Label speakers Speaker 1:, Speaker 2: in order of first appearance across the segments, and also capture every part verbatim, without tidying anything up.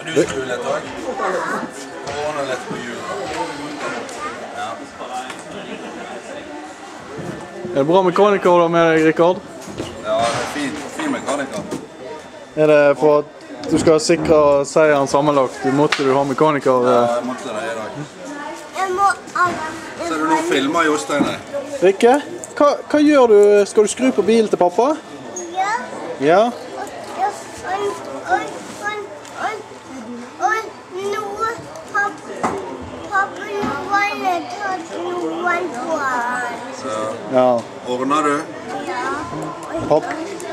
Speaker 1: Du skrur litt også. Og ordner litt på hjulet. Ja.
Speaker 2: Er det bra mekaniker da med deg, Rikard?
Speaker 1: Ja, det er fin, fin mekaniker.
Speaker 2: Er det for at du skal sikre seieren sammenlagt? Måtte du ha mekaniker?
Speaker 1: Ja, jeg måtte det i dag. Så er du nå filmer Jostein her.
Speaker 2: Rikke, hva, hva gjør du? Skal du skru på bilen til pappa?
Speaker 3: Ja.
Speaker 2: Ja?
Speaker 3: Og, og, og, og, og nå har pappa noen tatt noen på han.
Speaker 1: Så
Speaker 2: Ja.
Speaker 1: ordner du?
Speaker 3: Ja.
Speaker 2: Papp,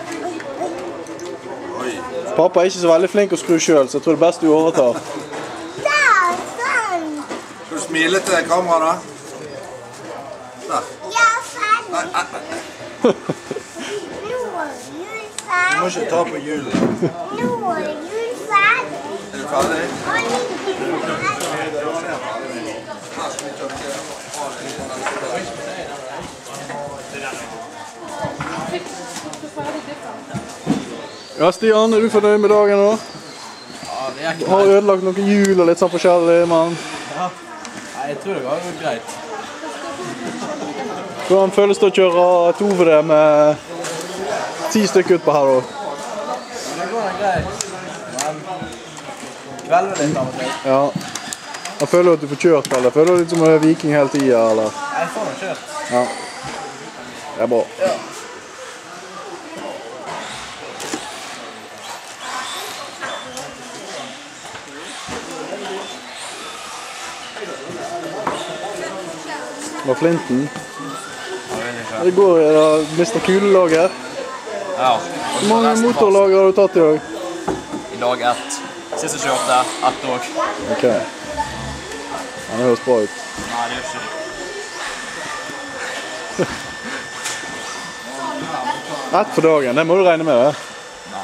Speaker 1: Oi.
Speaker 2: pappa er ikke så veldig flink å skru selv, så jeg tror det er best du overtar.
Speaker 3: Der, sånn.
Speaker 1: Skal du smile til kamera da? Der.
Speaker 3: Ja, ferdig.
Speaker 1: Nei, nei, nei.
Speaker 3: Nå er jul
Speaker 1: Du
Speaker 3: ferdig.
Speaker 1: må ikke ta på hjulet.
Speaker 3: Nå er jul ferdig.
Speaker 1: Er du ferdig?
Speaker 3: Og like
Speaker 2: Ja, Stian, er du fornøyd med dagen da?
Speaker 4: Ja, det er ikke
Speaker 2: Har du ødelagt noen hjul og litt sånn forskjellig, men
Speaker 4: Ja. Nei, jeg tror det var jo greit.
Speaker 2: hvordan føles det å kjøre et O V D med ti stykker utpå her da?
Speaker 4: Det går da greit. Men kvelden litt av og til.
Speaker 2: Ja. Jeg føler at du får kjørt, eller? Føler du litt som en viking hele tiden, eller?
Speaker 4: Jeg får noe kjørt.
Speaker 2: Ja. Det er bra.
Speaker 4: Ja.
Speaker 2: Var Flinten?
Speaker 4: Jeg vet ikke.
Speaker 2: Det går i det mister Kulelager.
Speaker 4: Ja.
Speaker 2: Hvor mange motorlager har du tatt i dag?
Speaker 4: I dag ett. Siste kjørte, ett år.
Speaker 2: Ok. Ja, det høres bra ut.
Speaker 4: Nei, det gjør ikke.
Speaker 2: Ett for dagen, det må du regne med det.
Speaker 4: Nei.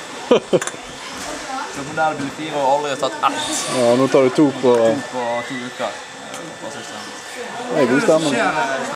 Speaker 4: Så på der blir fire og aldri har tatt ett
Speaker 2: Ja, nå tar du to på...
Speaker 4: på to uker. Det var siste.
Speaker 2: Det er god stemning.